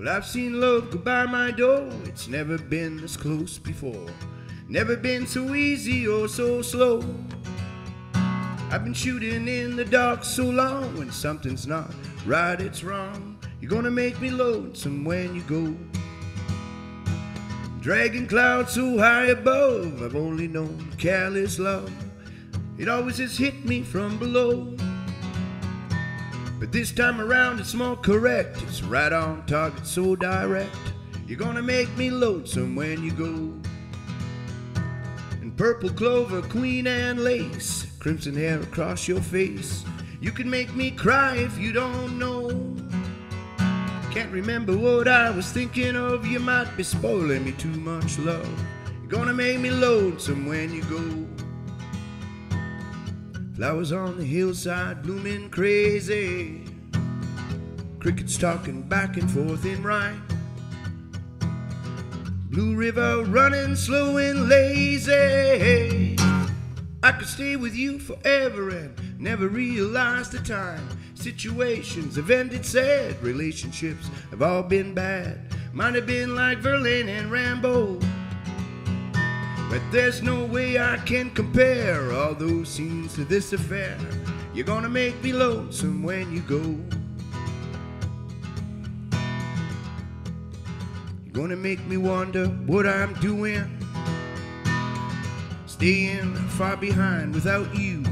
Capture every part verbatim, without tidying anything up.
Well, I've seen love go by my door. It's never been this close before. Never been so easy or so slow. I've been shooting in the dark so long. When something's not right, it's wrong. You're gonna make me lonesome when you go. Dragging clouds so high above, I've only known careless love. It always has hit me from below. But this time around it's more correct. It's right on target, so direct. You're gonna make me lonesome when you go. And purple clover, queen and lace, crimson hair across your face. You can make me cry if you don't know. Can't remember what I was thinking of. You might be spoiling me too much love. You're gonna make me lonesome when you go. Flowers on the hillside blooming crazy, crickets talking back and forth in rhyme. Blue river running slow and lazy. I could stay with you forever and never realize the time. Situations have ended sad, relationships have all been bad. Might have been like Verlaine and Rambo, but there's no way I can compare all those scenes to this affair. You're gonna make me lonesome when you go. You're gonna make me wonder what I'm doing, staying far behind without you.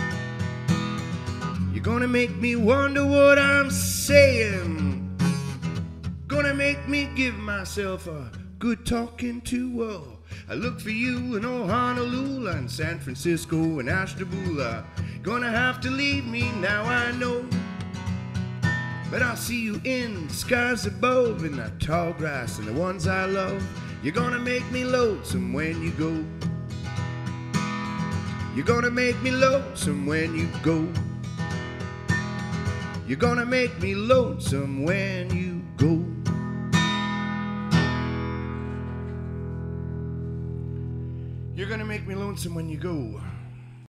You're gonna make me wonder what I'm saying. Gonna make me give myself a good talking to. Oh, I look for you in old Honolulu and San Francisco and Ashtabula. Gonna have to leave me now, I know, but I'll see you in the skies above, in the tall grass and the ones I love. You're gonna make me lonesome when you go. You're gonna make me lonesome when you go. You're gonna make me lonesome when you go. You're gonna make me lonesome when you go.